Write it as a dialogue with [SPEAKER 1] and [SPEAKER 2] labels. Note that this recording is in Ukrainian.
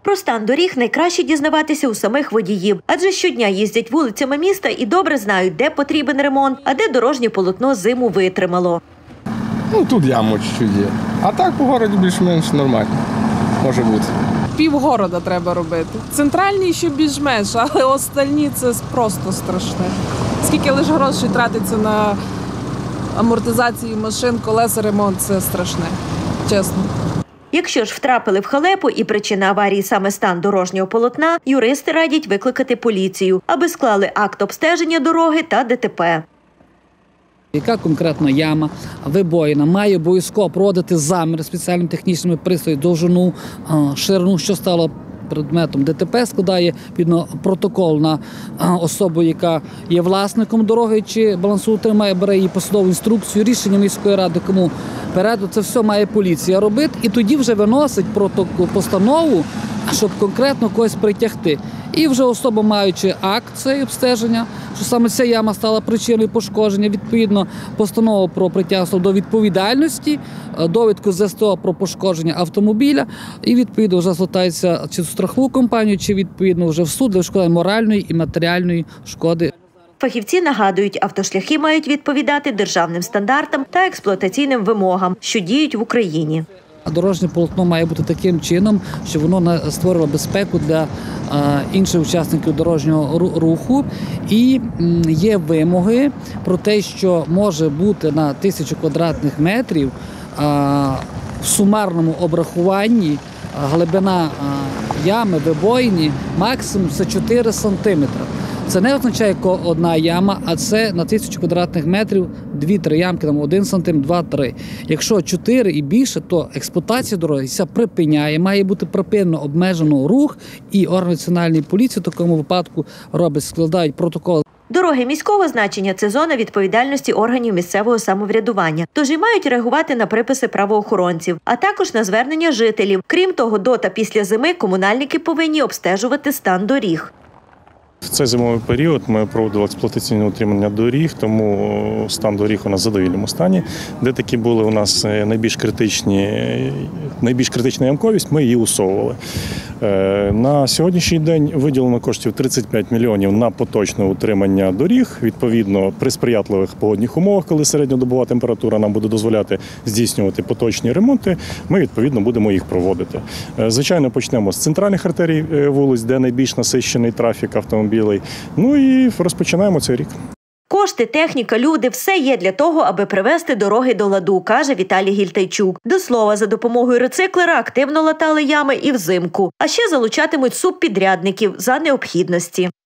[SPEAKER 1] Про стан доріг найкраще дізнаватися у самих водіїв, адже щодня їздять вулицями міста і добре знають, де потрібен ремонт, а де дорожнє полотно зиму витримало.
[SPEAKER 2] Тут яма чуть-чуть є. А так по городі більш-менш нормально може бути.
[SPEAKER 3] Півгорода треба робити. Центральні ще більш-менш, але остальні це просто страшне. Скільки лише грошей тратиться на амортизацію машин, колеса, ремонт – це страшне, чесно.
[SPEAKER 1] Якщо ж втрапили в халепу і причина аварії саме стан дорожнього полотна, юристи радять викликати поліцію, аби склали акт обстеження дороги та ДТП.
[SPEAKER 4] Яка конкретно яма, вибоїна, має обов'язково проводити замір спеціальними технічними пристроями, довжину, ширину, що стало предметом ДТП, складає протокол на особу, яка є власником дороги чи балансоутримує, бере її посадову інструкцію, рішення міської ради, кому переду, це все має поліція робити, і тоді вже виносить постанову, щоб конкретно когось притягти. І вже особа, маючи акт цієї обстеження, що саме ця яма стала причиною пошкодження, відповідно, постанову про притягнення до відповідальності, довідку з СТО про пошкодження автомобіля, і відповідно вже звертається чи в страхову компанію, чи відповідно вже в суд для відшкодування моральної і матеріальної шкоди.
[SPEAKER 1] Фахівці нагадують, автошляхи мають відповідати державним стандартам та експлуатаційним вимогам, що діють в Україні.
[SPEAKER 4] Дорожнє полотно має бути таким чином, щоб воно створило безпеку для інших учасників дорожнього руху. І є вимоги про те, що може бути на 1000 квадратних метрів в сумарному обрахуванні глибина ями, вибоїні, максимум це 4 сантиметри. Це не означає одна яма, а це на 1000 квадратних метрів 2-3 ямки, 1 сантиметр, 2-3. Якщо 4 і більше, то експлуатація дороги припиняє, має бути припинено, обмежено рух, і органи національної поліції в такому випадку складають протокол.
[SPEAKER 1] Дороги міського значення – це зона відповідальності органів місцевого самоврядування, тож і мають реагувати на приписи правоохоронців, а також на звернення жителів. Крім того, до та після зими комунальники повинні обстежувати стан доріг.
[SPEAKER 5] В цей зимовий період ми проводили експлуатаційне утримання доріг, тому стан доріг у нас в задовільному стані. Де такі були у нас найбільш критична ямковість, ми її усовували. На сьогоднішній день виділено коштів 35 мільйонів на поточне утримання доріг. Відповідно, при сприятливих погодних умовах, коли середньодобова температура нам буде дозволяти здійснювати поточні ремонти, ми, відповідно, будемо їх проводити. Звичайно, почнемо з центральних артерій вулиць, де найбільш насичений трафік автомобілів. Ну і розпочинаємо цей рік.
[SPEAKER 1] Кошти, техніка, люди – все є для того, аби привести дороги до ладу, каже Віталій Гільтайчук. До слова, за допомогою рециклера активно латали ями і взимку. А ще залучатимуть субпідрядників за необхідності.